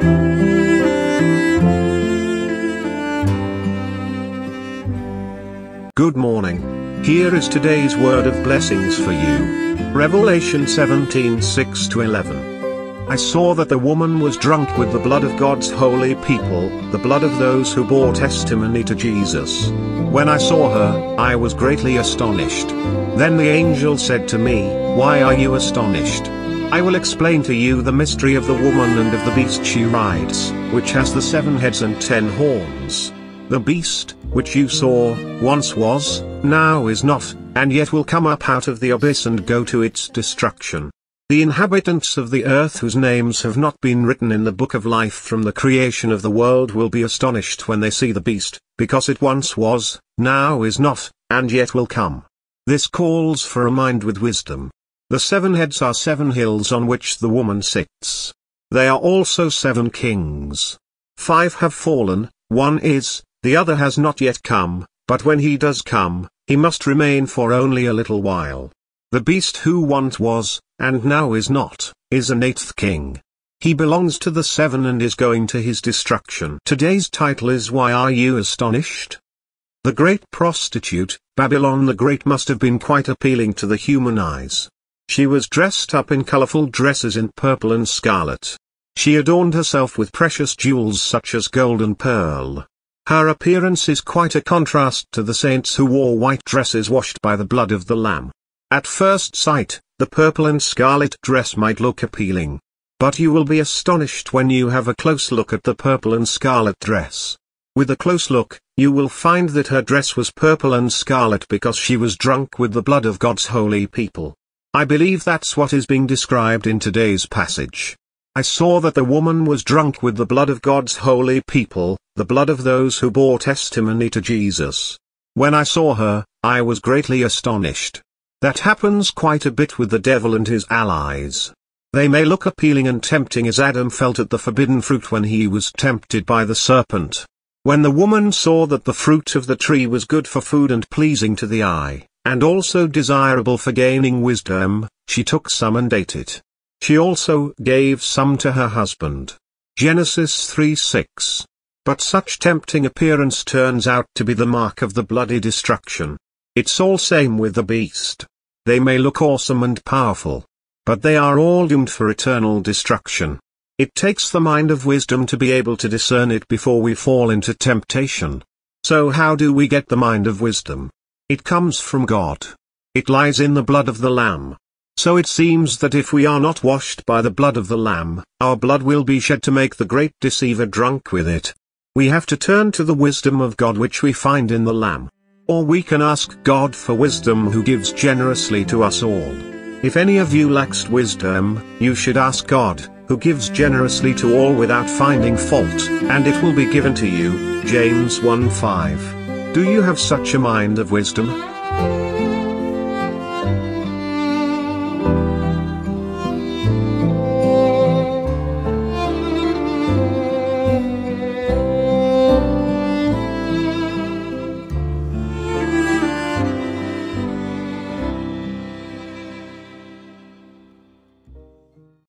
Good morning. Here is today's word of blessings for you. Revelation 17:6-11. I saw that the woman was drunk with the blood of God's holy people, the blood of those who bore testimony to Jesus. When I saw her, I was greatly astonished. Then the angel said to me, "Why are you astonished? I will explain to you the mystery of the woman and of the beast she rides, which has the 7 heads and 10 horns. The beast, which you saw, once was, now is not, and yet will come up out of the abyss and go to its destruction. The inhabitants of the earth whose names have not been written in the book of life from the creation of the world will be astonished when they see the beast, because it once was, now is not, and yet will come." This calls for a mind with wisdom. The 7 heads are 7 hills on which the woman sits. They are also 7 kings. 5 have fallen, 1 is, the other has not yet come, but when he does come, he must remain for only a little while. The beast who once was, and now is not, is an 8th king. He belongs to the 7 and is going to his destruction. Today's title is "Why Are You Astonished?" The great prostitute, Babylon the Great, must have been quite appealing to the human eyes. She was dressed up in colorful dresses in purple and scarlet. She adorned herself with precious jewels such as gold and pearl. Her appearance is quite a contrast to the saints who wore white dresses washed by the blood of the Lamb. At first sight, the purple and scarlet dress might look appealing. But you will be astonished when you have a close look at the purple and scarlet dress. With a close look, you will find that her dress was purple and scarlet because she was drunk with the blood of God's holy people. I believe that's what is being described in today's passage. I saw that the woman was drunk with the blood of God's holy people, the blood of those who bore testimony to Jesus. When I saw her, I was greatly astonished. That happens quite a bit with the devil and his allies. They may look appealing and tempting as Adam felt at the forbidden fruit when he was tempted by the serpent. When the woman saw that the fruit of the tree was good for food and pleasing to the eye, and also desirable for gaining wisdom, she took some and ate it. She also gave some to her husband. Genesis 3:6. But such tempting appearance turns out to be the mark of the bloody destruction. It's all same with the beast. They may look awesome and powerful, but they are all doomed for eternal destruction. It takes the mind of wisdom to be able to discern it before we fall into temptation. So how do we get the mind of wisdom? It comes from God. It lies in the blood of the Lamb. So it seems that if we are not washed by the blood of the Lamb, our blood will be shed to make the great deceiver drunk with it. We have to turn to the wisdom of God which we find in the Lamb. Or we can ask God for wisdom who gives generously to us all. If any of you lacks wisdom, you should ask God, who gives generously to all without finding fault, and it will be given to you. James 1:5. Do you have such a mind of wisdom?